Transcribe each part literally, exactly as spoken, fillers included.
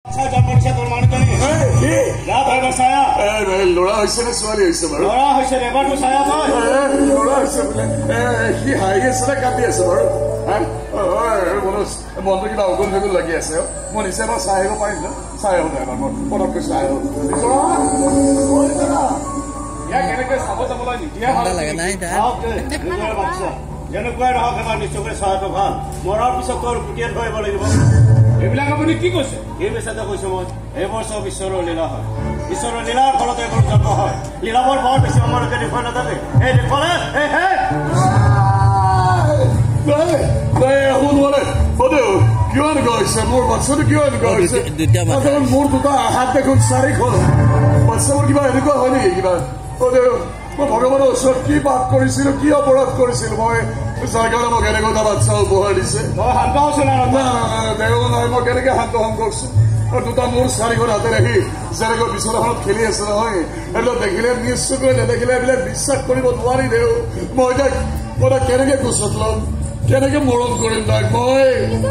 ল'ৰা হৈছে নে ছোৱালী হৈছে বাৰু ল'ৰা হৈছে বোলে সি হাঁহি আছে নে কান্দি আছে বাৰু মনটো কিবা অগুল ভেগুল লাগি আছে মই নিশ্চয় এবাৰ চাই আহিব পাৰিম ন চাই আহো নাই মই পটককৈ চাই আহো কেনেকে চাব যাবলৈ নিদিয়া যেনেকুৱাই নহওক এবাৰ নিশ্চয়কৈ চোৱাটো ভাল মৰাৰ পিছত তোৰ পুতিয়াত ধৰিব লাগিব এইবিলাক আপুনি কি কৈছে এই বেচাতে কৈছো মই এইবোৰ চব ঈশ্বৰৰ লীলা হয় ঈশ্বৰৰ লীলাৰ ফলত এইবোৰ জন্ম হয় লীলাবোৰ বৰ বেছি সময়লৈকে দেখুৱাই নাথাকে এই দেখুৱালে কিয় এনেকুৱা হৈছে মোৰ বাচ্ছাটো কিয় এনেকুৱা হৈছে মোৰ দুটা হাত দেখোন চাৰিখন বাচ্ছাবোৰ কিবা এনেকুৱা হয় নেকি কিবা মই ভগৱানৰ ওচৰত কি পাপ কৰিছিলো কি অপৰাধ কৰিছিলো মই যাৰ কাৰণে মোক এনেকুৱা এটা বাচ্ছা উপহাৰ দিছে শান্ত হৈছো নহয় মই কেনেকে শান্ত হম কওকচোন দুটা মোৰ চাৰিখন হাতে ৰাখি যেনেকৈ বিচনাখনত খেলি আছে নহয় এইবিলাক দেখিলে নিশ্চয়কৈ নেদেখিলে এইবিলাক বিশ্বাস কৰিব নোৱাৰি দেও মই তাক মই তাক কেনেকে কোচত ল'ম কেনেকে মৰম কৰিম তাক মই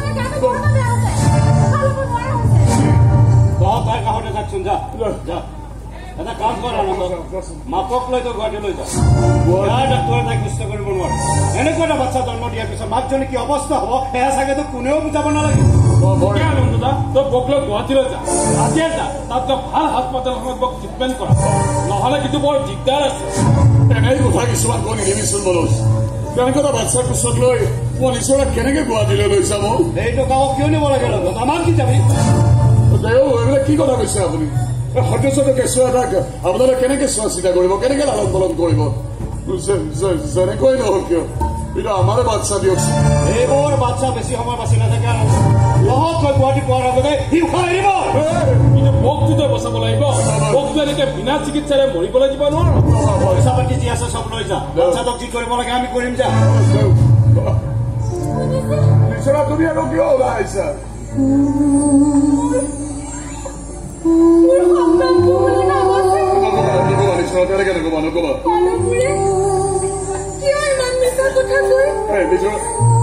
তাই কাষতে যাকচোন যা যা এটা কাম কৰ মাকক লৈ তই গুৱাহাটী লৈ যা ডাক্তৰে তাইক সুস্থ কৰিব নোৱাৰে এনেকুৱা এটা বাচ্ছা জন্ম দিয়াৰ পিছত মাকজনী কি অৱস্থা হ'ব সেয়া চাগেতো কোনেও বুজাব নালাগে তই বক লৈ গুৱাহাটীলৈ যা আজিয়ে যা তাত তই ভাল হাস্পাতালখনত বক ট্ৰিটমেণ্ট কৰা নহ'লে কিন্তু বৰ দিগদাৰ আছে এনেই কথা কিছুমান কৈ নিদিবিচোন বলোচ তেনেকুৱা এটা বাচ্ছাৰ কোচত লৈ মই নিশ্চয় কেনেকে গুৱাহাটীলৈ লৈ যাব এইটো গাঁৱক কিয় নিব লাগে লগত আমাৰ কি যাবি এইবিলাক কি কথা কৈছে আপুনি সদস্যটো কেঁচুৱা এটাক আপোনালোকে কেনেকে চোৱা চিতা কৰিব কেনেকে লালন পালন কৰিব যেনেকৈ নহওক কিয় কিন্তু আমাৰে বাচ্ছা দিয়কচোন এইবোৰ বাচ্ছা বেছি সময় বাচি নাথাকে আৰু লগত লৈ গুৱাহাটী পোৱাৰ আগতে সি উশাহ এৰিব কিন্তু বকটোতে বচাব লাগিব বকটো এনেকে বিনা চিকিৎসাৰে মৰিবলৈ দিব নোৱাৰো পইচা পাতি যি আছে চব লৈ যা বাচ্ছাটোক যি কৰিব লাগে আমি কৰিম যা নিচৰা তুমি আৰু কিয় ওলাই আহিছা Hey,